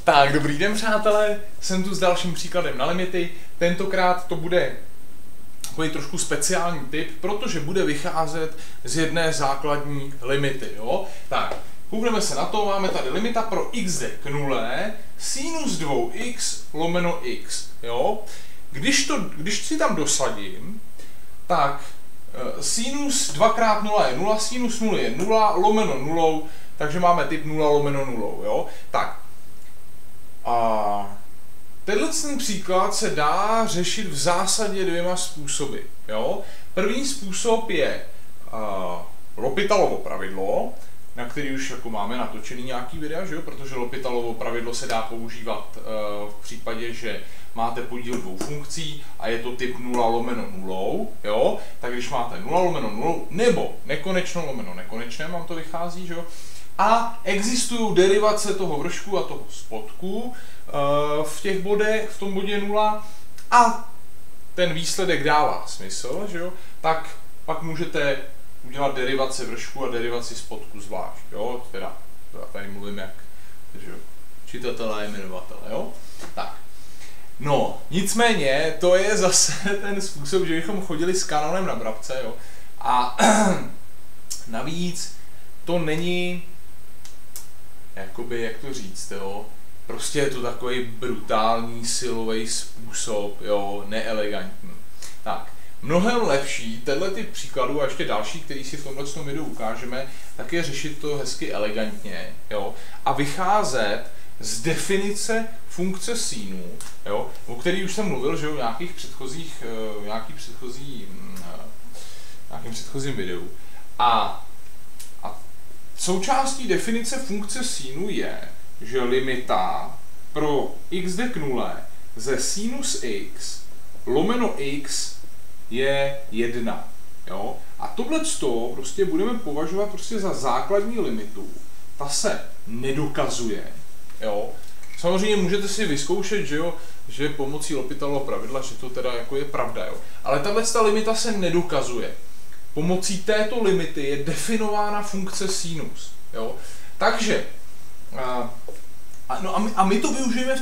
Tak, dobrý den přátelé, jsem tu s dalším příkladem na limity. Tentokrát to bude takový trošku speciální typ, protože bude vycházet z jedné základní limity. Jo? Tak, koukneme se na to, máme tady limita pro x jde k nule, sinus 2x lomeno x. Jo? Když si tam dosadím, tak sinus 2x0 je 0, sinus 0 je 0, lomeno nulou, takže máme typ 0 lomeno nulou. Jo? Tak. A tenhle ten příklad se dá řešit v zásadě dvěma způsoby. Jo? První způsob je L'Hôpitalovo pravidlo, na který už jako máme natočený nějaký videa, že jo? Protože L'Hôpitalovo pravidlo se dá používat v případě, že máte podíl dvou funkcí a je to typ 0 lomeno nulou, jo? Tak když máte 0 lomeno nulou nebo nekonečno lomeno nekonečné, vám to vychází, že jo? A existují derivace toho vršku a toho spodku v těch bodech, v tom bodě 0 a ten výsledek dává smysl, že jo? Tak pak můžete udělat derivaci vršku a derivaci spodku zvlášť, jo? Teda tady mluvím jak čitatelé a jmenovatele, jo? Tak. No, nicméně to je zase ten způsob, že bychom chodili s kanonem na brabce, jo? A navíc to není jakoby, jak to říct, jo, prostě je to takový brutální silový způsob, jo, neelegantní. Tak, mnohem lepší, tenhle typ příkladů a ještě další, který si v tomhle videu ukážeme, tak je řešit to hezky elegantně, jo, a vycházet z definice funkce sinů, jo, o který už jsem mluvil, že jo, v nějakým předchozím videu. A součástí definice funkce sinu je, že limita pro x jde k nule ze sinus x lomeno x je 1. Jo? A tohleto prostě budeme považovat prostě za základní limitu. Ta se nedokazuje. Jo? Samozřejmě můžete si vyzkoušet, že, jo, že pomocí L'Hôpitalova pravidla, že to teda jako je pravda. Jo? Ale tato limita se nedokazuje. Pomocí této limity je definována funkce sinus. Jo? Takže, a my to využijeme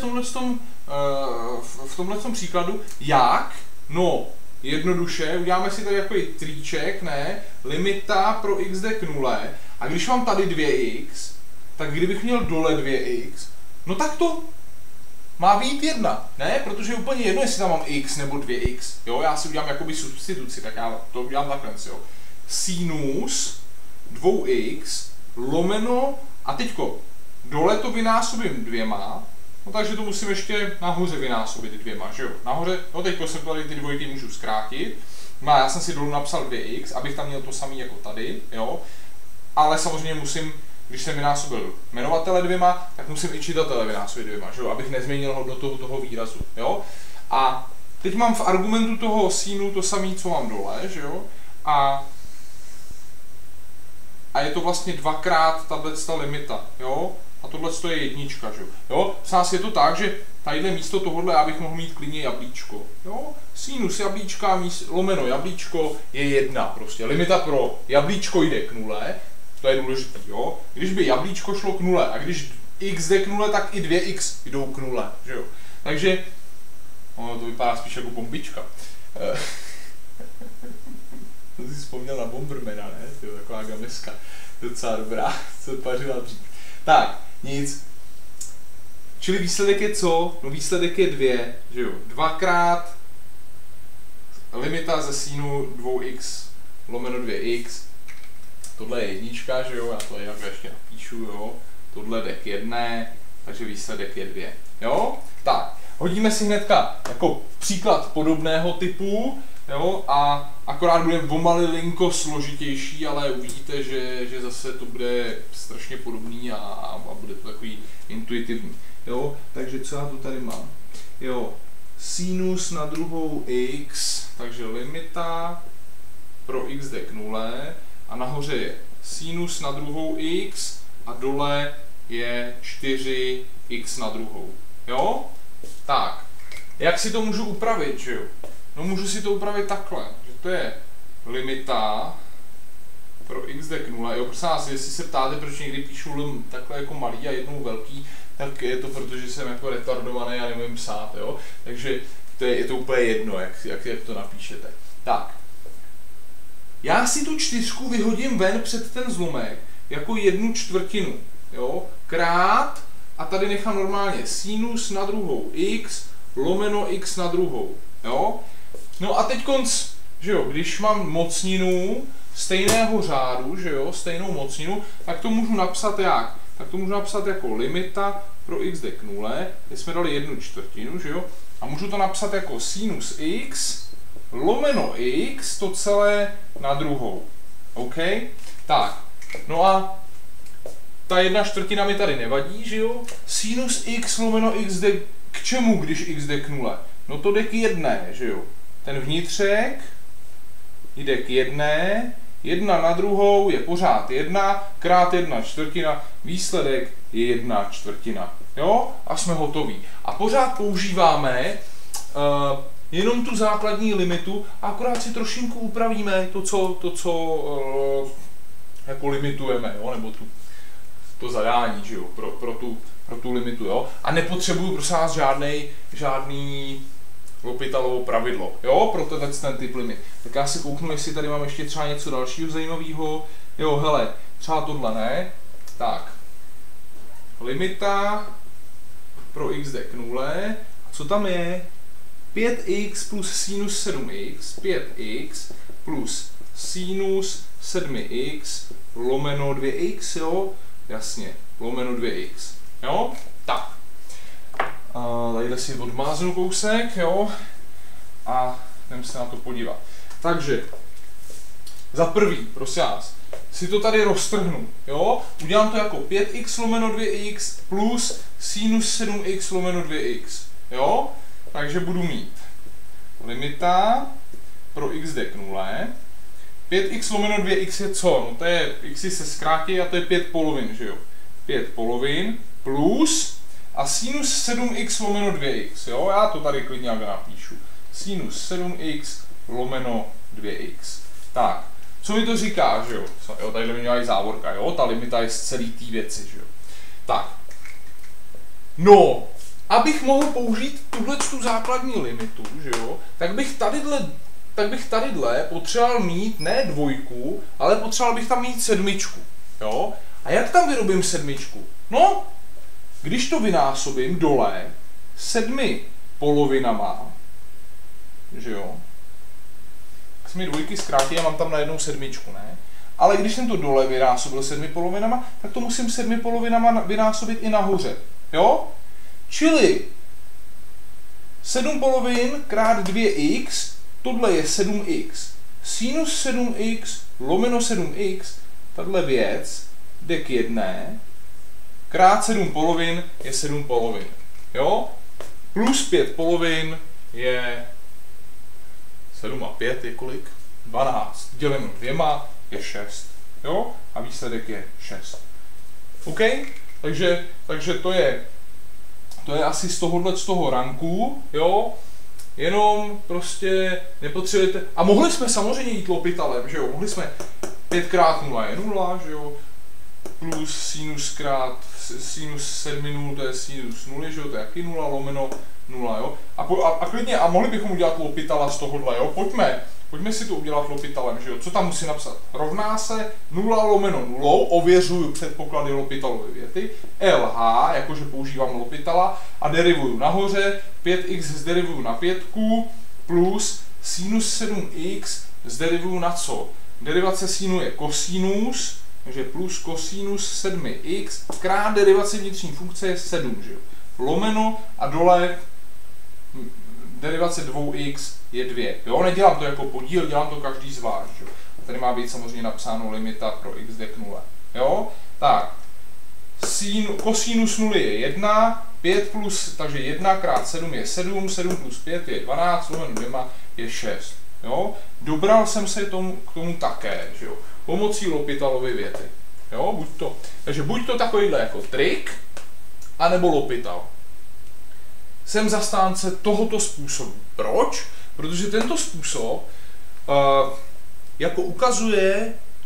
v tomhletom příkladu. Jak? No, jednoduše, uděláme si tady takový triček, ne? Limita pro x jde k nule. A když mám tady 2x, tak kdybych měl dole 2x, no tak to má být 1, ne? Protože je úplně jedno, jestli tam mám x nebo 2x. Jo? Já si udělám jakoby substituci, tak já to udělám takhle. Jo? Sinus 2x lomeno, a teďko dole to vynásobím 2, no takže to musím ještě nahoře vynásobit 2, že jo? Nahoře, no teďko jsem tady ty dvojky můžu zkrátit. No já jsem si dolů napsal 2x, abych tam měl to samé jako tady, jo? Ale samozřejmě musím, když jsem vynásobil jmenovatele 2, tak musím i čitatele vynásobit 2, že jo? Abych nezměnil hodnotu toho výrazu, jo? A teď mám v argumentu toho sinu to samé, co mám dole, že jo? A je to vlastně dvakrát tato limita, jo? A tohle je jednička, že jo? V nás je to tak, že tadyhle místo tohohle já bych mohl mít klidně jablíčko, jo? Sinus jablíčka lomeno jablíčko je 1 prostě. Limita pro jablíčko jde k nule, to je důležité, jo? Když by jablíčko šlo k nule a když x jde k nule, tak i 2x jdou k nule, že jo? Takže, ono to vypadá spíš jako bombička. To si vzpomněl na Bombermana, ne? Tyjo, taková gameska. Docela dobrá, co pařila dřív. Tak, nic. Čili výsledek je co? No výsledek je 2, že jo? 2x limita ze sinu 2x lomeno 2x. Tohle je jednička, že jo? Já to jinak ještě napíšu, jo? Tohle jde k 1, takže výsledek je 2. Jo? Tak, hodíme si hnedka jako příklad podobného typu. Jo, a akorát bude pomalilinko složitější, ale uvidíte, že zase to bude strašně podobný a bude to takový intuitivní. Jo, takže co já tu tady mám? Jo, sinus na druhou x, takže limita pro x jde k nule a nahoře je sinus na druhou x a dole je 4x na druhou. Jo? Tak, jak si to můžu upravit, že jo? No můžu si to upravit takhle, že to je limita pro x jde k 0. Jo, prosím vás, jestli se ptáte, proč někdy píšu takhle jako malý a jednou velký, tak je to proto, že jsem jako retardovaný a nemůžu psát, jo. Takže je to úplně jedno, jak to napíšete. Tak. Já si tu 4 vyhodím ven před ten zlomek jako 1/4, jo, krát, a tady nechám normálně sinus na druhou x lomeno x na druhou, jo. No a teď konc, že jo, když mám mocninu stejného řádu, že jo, stejnou mocninu, tak to můžu napsat jak? Tak to můžu napsat jako limita pro x jde k 0, teď jsme dali 1/4, že jo, a můžu to napsat jako sinus x lomeno x, to celé na druhou. OK? Tak, no a ta 1/4 mi tady nevadí, že jo? Sinus x lomeno x jde k čemu, když x jde k 0? No to jde k 1, že jo? Ten vnitřek jde k 1, 1 na druhou je pořád 1, krát 1/4, výsledek je 1/4. Jo? A jsme hotoví. A pořád používáme jenom tu základní limitu a akorát si trošinku upravíme to, co jako limitujeme, jo? Nebo to zadání, že jo? Pro tu limitu, jo? A nepotřebuju prosím vás žádný L'Hospitalovo pravidlo, jo? Pro ten typ limit. Tak já si kouknu, jestli tady mám ještě třeba něco dalšího zajímavého. Jo, hele, třeba tohle ne. Tak. Limita pro x jde k 0. A co tam je? 5x plus sinus 7x, 5x plus sinus 7x lomeno 2x, jo? Jasně, lomeno 2x, jo? Tak. Tadyhle si odmáznu kousek, jo? A jdeme se na to podívat. Takže, za prvý, prosím vás, si to tady roztrhnu, jo? Udělám to jako 5x lomeno 2x plus sinus 7x lomeno 2x, jo? Takže budu mít limita pro x jde k 0. 5x lomeno 2x je co? No to je, x se zkrátí a to je 5 polovin, že jo? 5 polovin plus a sinus 7x lomeno 2x, jo? Já to tady klidně napíšu. Sinus 7x lomeno 2x. Tak, co mi to říká, že jo? Jo, tady mi dělají závorka, jo? Ta limita je z celý té věci, že jo? Tak. No, abych mohl použít tu základní limitu, že jo? Tak bych tadyhle potřeboval mít ne 2, ale potřeboval bych tam mít 7, jo? A jak tam vyrobím 7? No, když to vynásobím dole 7 polovinama, že jo? Tak se mi 2 zkrátí a mám tam najednou 7, ne? Ale když jsem to dole vynásobil 7 polovinama, tak to musím 7 polovinama vynásobit i nahoře, jo? Čili 7 polovin krát 2x, tohle je 7x. Sinus 7x lomeno 7x, tahle věc jde k 1, krát 7 polovin je 7 polovin. Jo? Plus 5 polovin je 7 a 5 je kolik? 12. Dělím 2 je 6. Jo? A výsledek je 6. OK? Takže to je asi z toho ranku, jo? Jenom prostě nepotřebujete... A mohli jsme samozřejmě jít L'Hospitalem, že jo? Mohli jsme 5 krát 0 je 0, že jo? Plus sinus krát sinus 7 0, to je sinus 0, že jo? To je jaký 0 lomeno 0, jo? A klidně, a mohli bychom udělat L'Hospitala z tohohle, jo? Pojďme si to udělat L'Hospitalem, že jo? Co tam musím napsat? Rovná se 0 lomeno 0, ověřuju předpoklady L'Hospitalovy věty, LH, jakože používám L'Hospitala, a derivuju nahoře, 5x zderivuju na 5 plus sinus 7x zderivuju na co? Derivace sinu je kosinus, takže plus kosinus 7x krát derivace vnitřní funkce je 7, že jo? Lomeno a dole derivace 2x je 2. Jo, nedělám to jako podíl, dělám to každý zvlášť. Jo? A tady má být samozřejmě napsáno limita pro x jde k 0. Jo? Tak, kosinus 0 je 1, 5 plus, takže 1 krát 7 je 7, 7 plus 5 je 12, lomeno 2 je 6. Jo? Dobral jsem se k tomu také, že jo? Pomocí L'Hospitalovy věty. Jo? Takže buď to takovýhle jako trik, anebo L'Hospital. Jsem zastánce tohoto způsobu. Proč? Protože tento způsob jako ukazuje,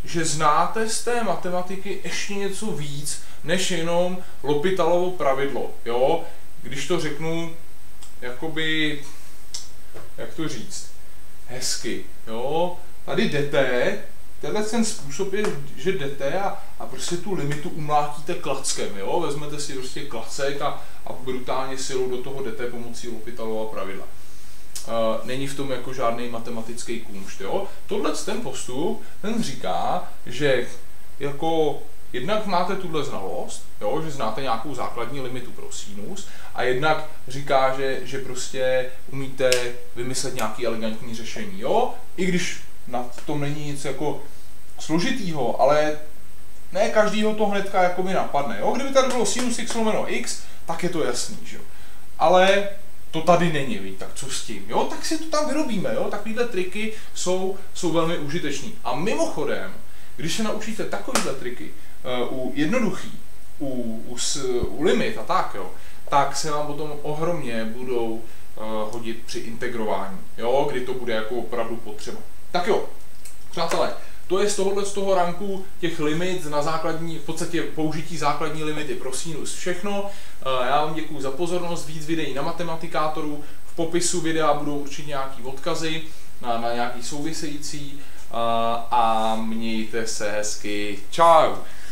že znáte z té matematiky ještě něco víc, než jenom L'Hôpitalovo pravidlo, jo? Když to řeknu, jakoby, jak to říct, hezky, jo? Tady jdete, tenhle ten způsob je, že jdete a prostě tu limitu umlátíte klackem, jo? Vezmete si prostě klacek a brutálně silou do toho jdete pomocí L'Hôpitalova pravidla. Není v tom jako žádný matematický kumšt, jo? Tohle ten postup, ten říká, že jako jednak máte tuhle znalost, jo? Že znáte nějakou základní limitu pro sinus, a jednak říká, že prostě umíte vymyslet nějaký elegantní řešení, jo? I když na tom není nic jako složitýho, ale ne každýho to hnedka jako mi napadne, jo? Kdyby tady bylo sinus x lomeno x, tak je to jasný, že jo? Ale to tady není, víc, tak co s tím, jo? Tak si to tam vyrobíme, jo? Takovýhle triky jsou velmi užitečný. A mimochodem, když se naučíte takovýhle triky u jednoduchý, u limit a tak, jo, tak se vám potom ohromně budou hodit při integrování, jo? Kdy to bude jako opravdu potřeba. Tak jo, přátelé, to je z toho ranku těch limit na základní, v podstatě použití základní limity pro sinus všechno. Já vám děkuji za pozornost, víc videí na Matematikátoru. V popisu videa budou určitě nějaký odkazy na nějaký související a mějte se hezky. Čau!